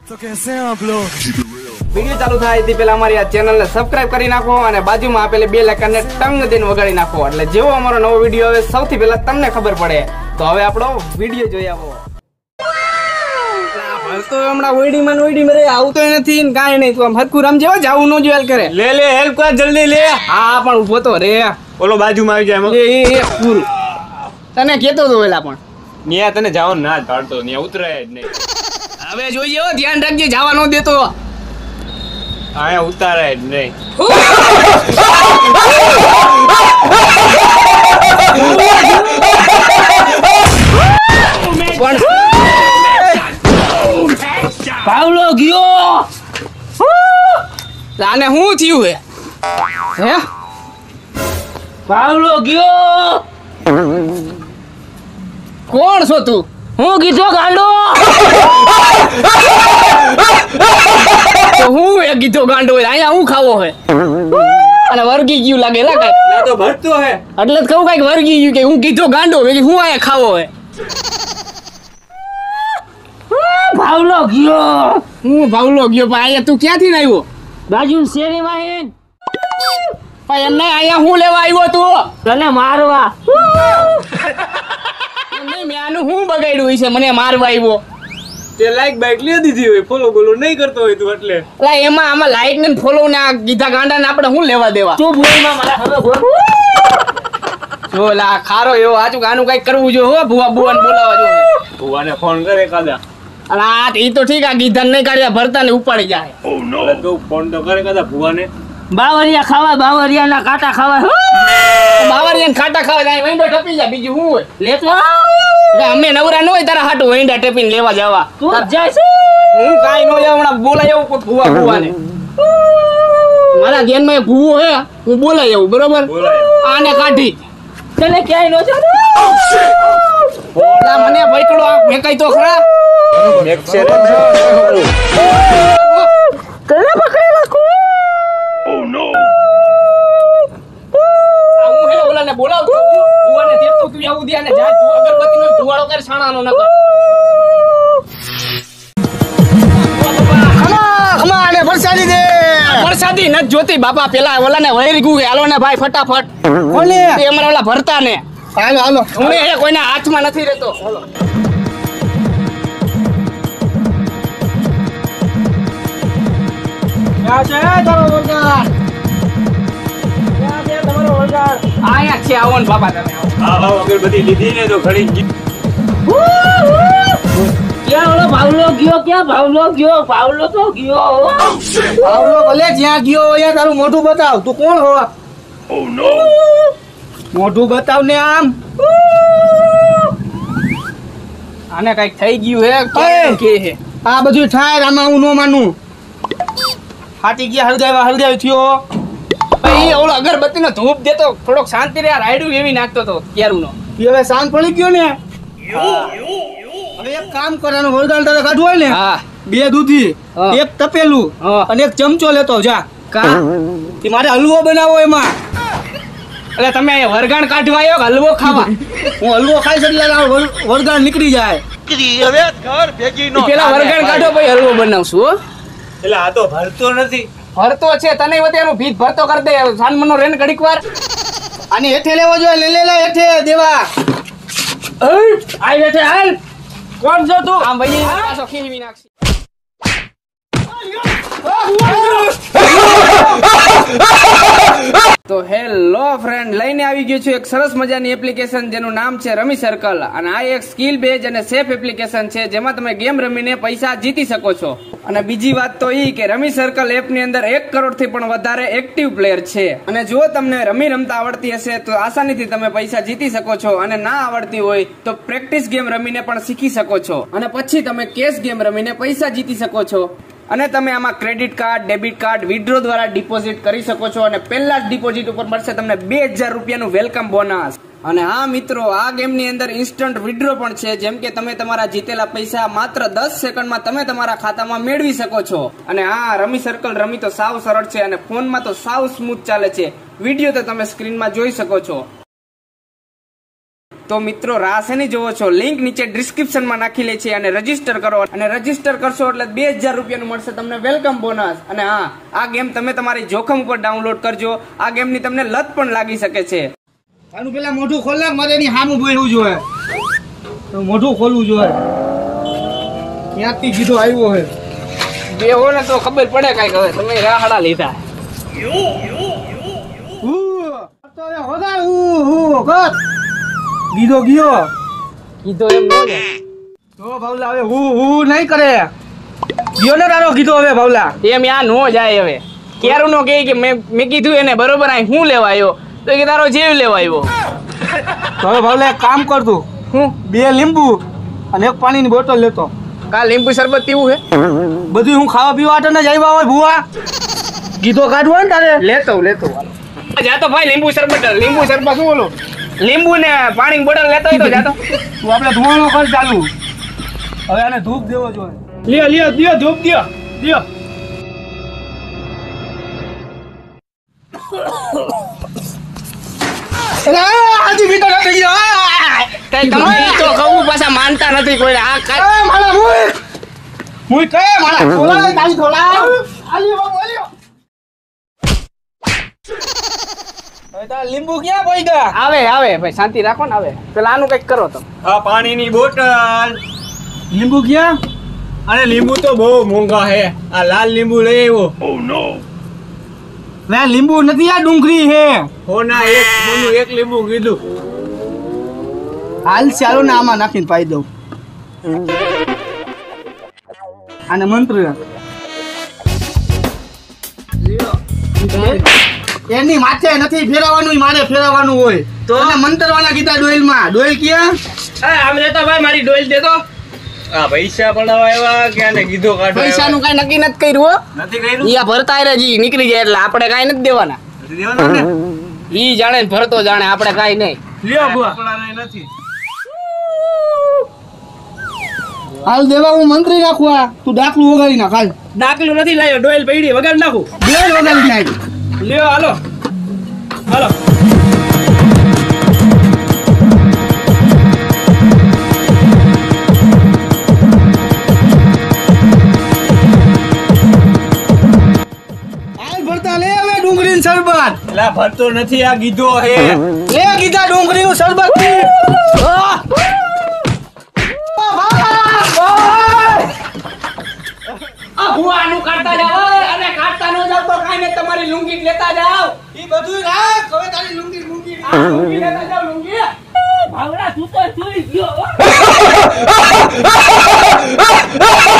तो कैसे हैं आप लोग? વિડિયો ચાલુ થાય તે પહેલા અમારી આ ચેનલને સબસ્ક્રાઇબ કરી નાખો અને બાજુમાં આપેલી બેલ આઇકનને ટંગ દઈને વગાડી નાખો એટલે જેવો અમારો નવો વિડિયો આવે સૌથી પહેલા તમને ખબર પડે. તો હવે આપણો વિડિયો જોઈ આવો. તો હમણાં ઓઈડીમાં રે આવતો નથી ને કાંઈ નહીં. તું આમ હરકું રમ જેવો જાવું ન જોયેલ કરે. લે લે હેલ્પ કર જલ્દી લે. હા પણ ઉભો તો રે. ઓલો બાજુમાં આવી જાય એ પૂરું તને કેતો તો ઓલા પણ ન્યા તને જાવ ના જ પાડતો ન્યા ઉતરાય જ નહીં. હવે જોઈએ ધ્યાન રાખજે જવા ન દેતો. આયા ઉતારાય જ નહીં. પાવલો ગયો. આને શું થયું હે? પાવલો ગયો. કોણ છો તું? હું કીધો ગાંડો. તો હું એ કીધો ગાંડો અહીંયા હું ખાવો હે અને વર્ગી ગયું લાગે લા કાઈ. ના તો ભરતો હે એટલે જ કહું કાઈક વર્ગી ગયું કે હું કીધો ગાંડો હું અહીંયા ખાવો હે. ભાવલો ગયો. હું ભાવલો ગયો પણ અહીંયા તું ક્યાંથી આવ્યો? બાજુ શેરીમાં હે પણ એમને અહીંયા હું લેવા આવ્યો તું? તને મારવા. મેં આનું હું બગાડ્યું છે મને મારવા આવ્યો? તે લાઈક બાઈક લે દીધી હોય ફોલો બોલો નહીં કરતો હોય તું એટલે એમાં આમાં લાઈક ને ફોલો ને આ ગીધા ગાંડા ને આપણે શું લેવા દેવા? તું ભૂલમાં મારા હવે જો લા ખારો એવો આચું આનું કઈક કરવું જો હો ભુવા બુવાને બોલાવા જો. ભુવાને ફોન કરે કાદા. અરે આ ઈ તો ઠીક આ ગીધા નહીં કાઢ્યા ભરતા ને ઉપાડી જાય. ઓ નો તું ફોન તો કરે કાદા ભુવાને. બાવરિયા ખાવા બાવરિયા ના કાંટા ખાવા. બાવરિયા ને કાંટા ખાવા જાય વેંડો ટપી જાય બીજું શું હોય? લેતો અમે નવરા ન હોય તારા હાટું વેંડા ટપીને લેવા જવા. તું જાય છે હું કાઈ નો જાવ હમણાં બોલાય એવું કોઈ ભુવા ભુવાને. મારા ધ્યાનમાં એક ભુવો હે હું બોલાય એવું બરોબર આને કાઢી તને ક્યાંય નો જાવ. મને ભઈકડો મેકાઈ તો ખરા. એક છે રે તને પકડી રાખો. ઓ નો હું હે ઓલાને બોલાવતો ભુવાને દેતો તું આવું દે અને જા તું અગરબત્તીનો ધુવાળો કર છાણાનો નકર. ખમાને વરસાદી દે. વરસાદી ન જોતી બાપા પેલા ઓલાને વૈરી ગયું હાલો ને ભાઈ ફટાફટ. કોને? એ અમારા ઓલા ભરતા ને. હાલો હાલો હું હે કોઈના હાથમાં નથી રહેતો. હાલો ક્યાં છે તારો વરગાર? ક્યાં છે તમારો વરગાર? આયા છે આવો ને બાપા તમે આવો. હા અગરબત્તી લીધી ને તો ખડી ગઈ. ક્યાં ઓલો ભાવલો ગયો? ક્યાં ભાવલો ગયો? ભાવલો તો ગયો. ભાવલો ભલે જ્યાં ગયો હોય તારું મોઢું બતાવ. તું કોણ હો? ઓ નો મોઢું બતાવ ને આમ. આને કઈક થઈ ગયું હે કે હે આ બધું થાય આમાં હું નો માનું. ફાટી ગયા હળગાવ્યા થયો. એ ઓલો અગરબત્તીનો ધૂપ દેતો થોડોક શાંતિ રે. રાયડું એવી નાખતો તો ક્યારનો. હવે શાંત પડી ગયો ને. હવે એક કામ કરવાનું વળગાડ તારે કાઢવું હોય ને બે દૂધી એક તપેલું અને એક ચમચો લેતો જા. કા મારે હલવો બનાવો એમાં. એટલે તમે વરગાણ કાઢવા આવ્યો હલવો ખાવા? હું હલવો ખાઈશ એટલે વરગાણ નીકળી જાય. હવે ઘર ભેગી નો પેલા વરગાણ કાઢો પછી હલવો બનાવશું. એટલે આ તો ભરતો નથી. ભરતો છે તને વતેનું ભીત ભરતો કરી દે. સાનમનો રેન ઘડીક વાર આની હેઠે લેવો જોઈએ. લે હેઠે દેવા. આય હેઠે હાલ. કોણ છો તું? આમ ભાઈ પાછો ખીવી નાખશે. તો હેલો ફ્રેન્ડ લઈને આવી ગયો છું એક સરસ મજાની એપ્લિકેશન જેનું નામ છે રમી સર્કલ. અને આ એક સ્કિલ બેઝ અને સેફ એપ્લિકેશન છે જેમાં તમે ગેમ રમીને પૈસા જીતી શકો છો. અને બીજી વાત તો ઈ કે રમી સર્કલ એપની અંદર 1 કરોડથી પણ વધારે એક્ટિવ પ્લેયર છે. અને જો તમને રમતા આવડતી હશે તો આસાનીથી તમે પૈસા જીતી શકો છો. અને ના આવડતી હોય તો પ્રેક્ટિસ ગેમ રમીને પણ શીખી શકો છો. અને પછી તમે કેશ ગેમ રમીને પૈસા જીતી શકો છો. અને તમે આમાં credit card debit card withdraw દ્વારા ડિપોઝિટ કરી શકો છો. અને પહેલા જ ડિપોઝિટ ઉપર મળશે તમને 2000 રૂપિયાનું વેલકમ બોનસ. અને હા મિત્રો આ ગેમની અંદર ઇન્સ્ટન્ટ વિથડ્રો પણ છે. જેમ કે તમે તમારા જીતેલા પૈસા માત્ર 10 સેકન્ડમાં તમે તમારા ખાતામાં મેળવી શકો છો. અને હા રમી સર્કલ રમી તો સાવ સરળ છે અને ફોનમાં તો સાવ સ્મૂથ ચાલે છે. વિડીયો તો તમે સ્ક્રીનમાં જોઈ શકો છો. તો મિત્રો રાહ શેની જોવો છો? લિંક નીચે ડિસ્ક્રિપ્શનમાં નાખી લે છે અને રજીસ્ટર કરો, અને રજીસ્ટર કરશો એટલે 2000 રૂપિયાનું મળશે તમને વેલકમ બોનસ. અને હા, આ ગેમ તમે તમારી જોખમ ઉપર ડાઉનલોડ કરજો. આ ગેમની તમને લત પણ લાગી શકે છે. આનું પેલા મોઢું ખોલ નાખ, મારે એની સામું બોલવું જોઈએ. તો મોઢું ખોલવું જોઈએ. ક્યાંથી કીધું આવ્યો હે બેહો ને તો ખબર પડે કઈ. હવે તમે રાહડા લીધા. ગીધો ગયો કીધો એમ ન જાય. તો ભાવલા હવે હું નહીં કરે. ગયો ને તારો કીધો હવે ભાવલા એમ આ નો જાય. હવે ક્યારું નો કે મેં કીધું એને બરોબર આ હું લેવા આવ્યો, તો કે તારો જેવ લેવા આવ્યો. તો હવે ભાવલા એક કામ કરતું, હું 2 લીંબુ અને 1 પાણીની બોટલ લેતો. કા લીંબુ શરબત પીવું હે? બધું હું ખાવા પીવા માટે જ આવ્યા હોય ભુવા. કીધો કાઢવો ને તારે. લેતો જાતો ભાઈ. લીંબુ શરબત શું બોલો? લીંબુ ને પાણી બોટલ લેતો હોય તો જાતો. તું આપણે ધોવાનો કર ચાલુ. હવે આને ધૂપ દેવો જોઈએ. લ્યો ધૂપ દ્યો. હજી ભીતર નથી ગયો. તમે તો કહું પાછા માનતા નથી કોઈ. આ કાઈ મારા મુઈ કહે મારા થોડા તારી થોડા આલ્યો. હવે તાર લીંબુ ક્યાં પડી ગયા? આવે ભાઈ, શાંતિ રાખો ને. આવે પેલા આનું કઈક કરો તો. આ પાણીની બોટલ. લીંબુ ક્યાં? અને લીંબુ તો બહુ મોંઘા હે. આ લાલ લીંબુ લઈ આવ્યો. ઓ નો. લે લીંબુ નથી, આ ડુંગળી હે. હોના એક લીંબુ કીધું. હાલ ચાલો ને આમાં નાખીને પાઈ દઉં. આને મંત્ર એની માથે નથી ફેરવવાનું, મારે ફેરવવાનું હોય તો મંતરવાના કીધા ડોઈલમાં. ડોઈલ ક્યાં? આમ લેતો ભાઈ, મારી ડોઈલ દેતો. આ પૈસા પડાવવા આવ્યા કે આને કીધો કાઢો? પૈસાનું કઈ નક્કી નથી કર્યું હો. નથી કર્યું. ઈ ભરતા રહે, નીકળી જાય એટલે આપણે કઈ નથી દેવાના. નથી દેવાના ને. ઈ જાણે ને ભરતો જાણે, આપણે કઈ નહીં. લ્યો બુઆ. પડાવવાના નથી. હાલ દેવા હું મંત્રી નાખવા, તું ડાકલું વગાડી નાખ. હાલ દાખલું નથી લાવ્યો, ડોઈલ પડી વગાડી નાખું. ડોઈલ વગાડી નાખ. લ્યો હાલો. હાલ ભરતા લે હવે ડુંગળીનું શરબત. લા ભરતો નથી, આ કીધો હે. લે કીધા ડુંગળીનું શરબત પી. ભુવાનું કાઢતા જાઓ અને કાઢતા ન જાવ તો કાઈ ને તમારી લુંગી લેતા જાવ. ઈ બધું રાખ. હવે તારી લુંગી લુંગી લેતા જાવ. લુંગી ભાવડા તું તો સુઈ ગયો.